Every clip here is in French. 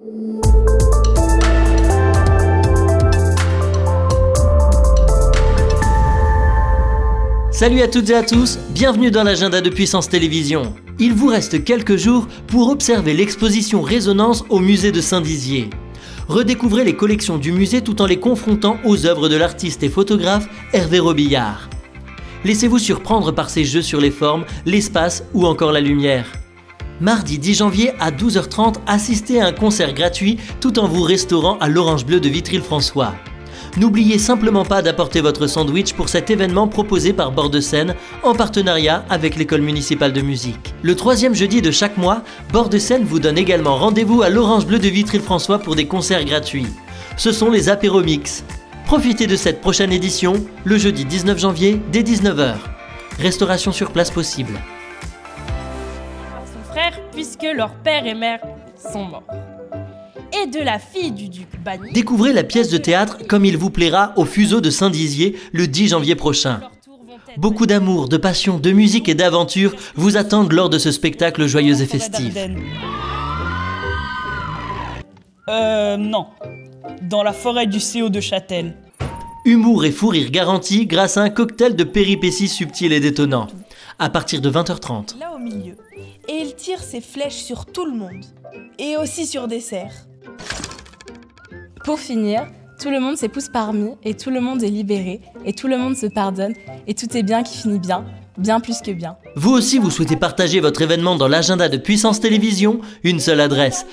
Salut à toutes et à tous, bienvenue dans l'agenda de Puissance Télévisions. Il vous reste quelques jours pour observer l'exposition Résonance au musée de Saint-Dizier. Redécouvrez les collections du musée tout en les confrontant aux œuvres de l'artiste et photographe Hervé Robillard. Laissez-vous surprendre par ses jeux sur les formes, l'espace ou encore la lumière. Mardi 10 janvier à 12h30, assistez à un concert gratuit tout en vous restaurant à l'Orange Bleu de Vitry-le-François. N'oubliez simplement pas d'apporter votre sandwich pour cet événement proposé par Bord de Seine en partenariat avec l'école municipale de musique. Le troisième jeudi de chaque mois, Bord de Seine vous donne également rendez-vous à l'Orange Bleu de Vitry-le-François pour des concerts gratuits. Ce sont les Apéromix. Profitez de cette prochaine édition, le jeudi 19 janvier dès 19h. Restauration sur place possible. Son frère, puisque leur père et mère sont morts. Et de la fille du duc banni. Découvrez la pièce de théâtre Comme il vous plaira au Fuseau de Saint-Dizier le 10 janvier prochain. Beaucoup d'amour, de passion, de musique et d'aventure vous attendent lors de ce spectacle joyeux et festif. Non. Dans la forêt du CO de Châtel. Humour et fou rire garantis grâce à un cocktail de péripéties subtiles et détonnants. À partir de 20h30. Là au milieu. Et il tire ses flèches sur tout le monde. Et aussi sur des cerfs. Pour finir, tout le monde s'épouse parmi, et tout le monde est libéré, et tout le monde se pardonne, et tout est bien qui finit bien, bien plus que bien. Vous aussi, vous souhaitez partager votre événement dans l'agenda de Puissance Télévisions? Une seule adresse,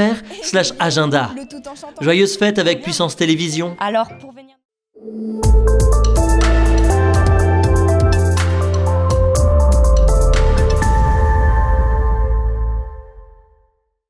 puissancetélévision.fr/agenda. Joyeuses fêtes avec Puissance Télévisions. Alors, pour venir...